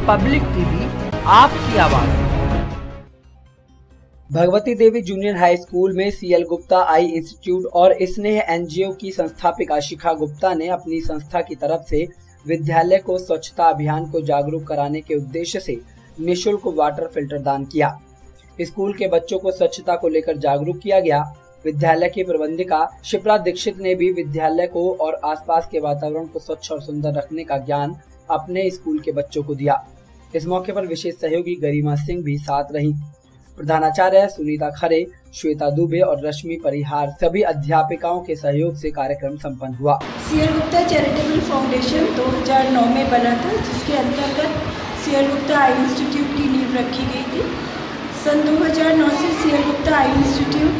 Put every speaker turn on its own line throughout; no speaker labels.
Public TV, आपकी आवाज। Bhagwati Devi junior high school में सीएल गुप्ता आई इंस्टीट्यूट और स्नेह एनजीओ की संस्थापिका शिखा गुप्ता ने अपनी संस्था की तरफ से विद्यालय को स्वच्छता अभियान को जागरूक कराने के उद्देश्य से निःशुल्क वाटर फिल्टर दान किया। स्कूल के बच्चों को स्वच्छता को लेकर जागरूक किया गया। विद्यालय की प्रबंधिका शिप्रा दीक्षित ने भी विद्यालय को और आसपास के वातावरण को स्वच्छ और सुंदर रखने का ज्ञान अपने स्कूल के बच्चों को दिया। इस मौके पर विशेष सहयोगी गरिमा सिंह भी साथ रहीं। प्रधानाचार्य सुनीता खरे, श्वेता दुबे और रश्मि परिहार सभी अध्यापिकाओं के सहयोग से कार्यक्रम संपन्न हुआ।
सीएल गुप्ता चैरिटेबल फाउंडेशन 2009 में बना था, जिसके अंतर्गत सीएल गुप्ता आई इंस्टीट्यूट की नींव रखी गई थी। सन 2009 से सीएल गुप्ता आई इंस्टीट्यूट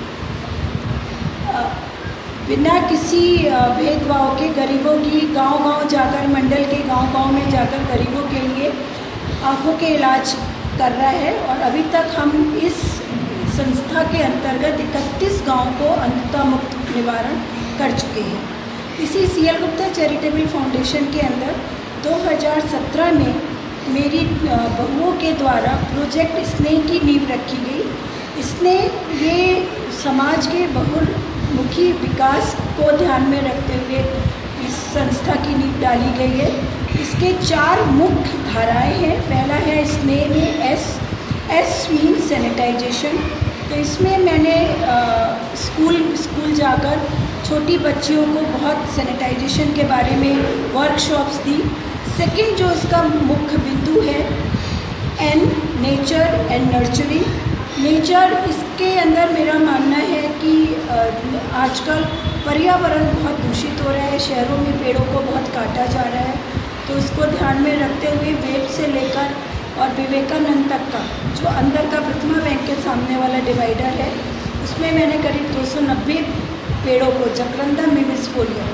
बिना किसी भेदभाव के गरीबों की गांव-गांव जाकर, मंडल के गांव-गांव में जाकर गरीबों के लिए आँखों के इलाज कर रहा है। और अभी तक हम इस संस्था के अंतर्गत 31 गांव को अंधता मुक्त निवारण कर चुके हैं। इसी सीएल गुप्ता चैरिटेबल फाउंडेशन के अंदर 2017 में मेरी बहुओं के द्वारा प्रोजेक्ट स्नेह की नींव रखी गई। स्नेह ये समाज के बहुमुखी विकास को ध्यान में रखते हुए इस संस्था की नींव डाली गई है। इसके 4 मुख्य धाराएं हैं। पहला है स्नेह में एस मीन सैनिटाइजेशन। तो इसमें मैंने स्कूल जाकर छोटी बच्चियों को बहुत सैनिटाइजेशन के बारे में वर्कशॉप्स दी। सेकंड जो इसका मुख्य बिंदु है एन नेचर एंड नर्चरिंग। नेचर, इसके अंदर मेरा मानना है कि आजकल पर्यावरण बहुत दूषित हो रहा है। शहरों में पेड़ों को बहुत काटा जा रहा है, तो इसको ध्यान में रखते हुए वेब से लेकर और विवेकानंद तक का जो अंदर का प्रतिमा बैंक के सामने वाला डिवाइडर है, उसमें मैंने करीब 290 पेड़ों को जकरंदा मिमिस्फोलिया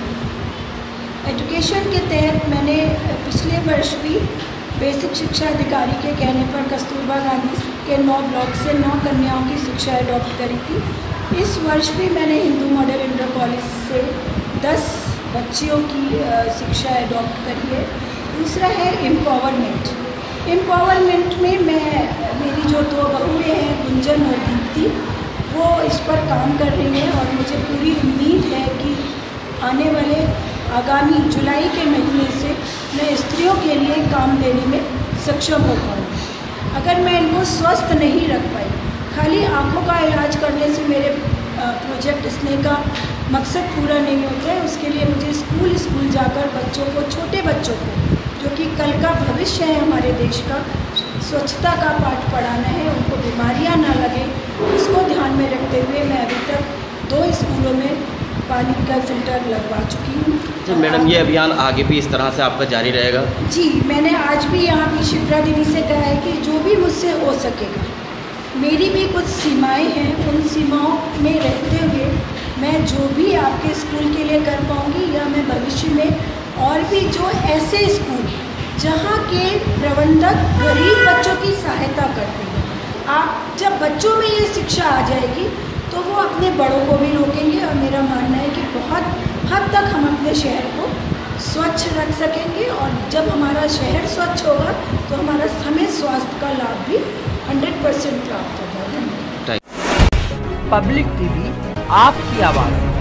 एजुकेशन के तहत मैंने पिछले वर्ष भी बेसिक शिक्षा अधिकारी के कहने पर कस्तूरबा गांधी के 9 ब्लॉक से 9 कन्याओं की शिक्षा अडॉप्ट करी थी। इस वर्ष भी मैंने हिंदू मॉडल इंटर कॉलेज से 10 बच्चियों की शिक्षा अडॉप्ट करी है। दूसरा है एम्पावरमेंट। एम्पावरमेंट में मेरी जो 2 बहुएँ हैं गुंजन और दीप्ति, वो इस पर काम कर रही हैं और मुझे पूरी उम्मीद है कि आने वाले आगामी जुलाई के महीने से मैं स्त्रियों के लिए काम देने में सक्षम हो पाऊँ। अगर मैं इनको स्वस्थ नहीं रख पाई, खाली आँखों का इलाज करने से मेरे प्रोजेक्ट स्नेह का मकसद पूरा नहीं होता है। उसके लिए मुझे स्कूल जाकर बच्चों को, छोटे बच्चों को, जो कि कल का भविष्य है हमारे देश का, स्वच्छता का पाठ पढ़ाना है, उनको बीमारियां ना लगे। इसको ध्यान में रखते हुए मैं अभी तक 2 स्कूलों में पानी का फिल्टर लगवा चुकी हूँ।
तो मैडम, ये अभियान आगे भी इस तरह से आपका जारी रहेगा? जी,
मैंने आज भी यहाँ की शिप्रा दीदी से कहा है कि जो भी मुझसे हो सकेगा, मेरी भी कुछ सीमाएं हैं, उन सीमाओं में रहते हुए मैं जो भी आपके स्कूल के लिए कर पाऊँगी, या मैं भविष्य में और भी जो ऐसे स्कूल जहाँ के प्रबंधक गरीब बच्चों की सहायता करते हैं, आप जब बच्चों में ये शिक्षा आ जाएगी तो वो अपने बड़ों को भी रोकेंगे। और मेरा मानना है कि बहुत हद तक हम अपने शहर को स्वच्छ रख सकेंगे, और जब हमारा शहर स्वच्छ होगा तो हमें स्वास्थ्य का लाभ भी 100% प्राप्त होगा।
पब्लिक टीवी, आपकी आवाज़।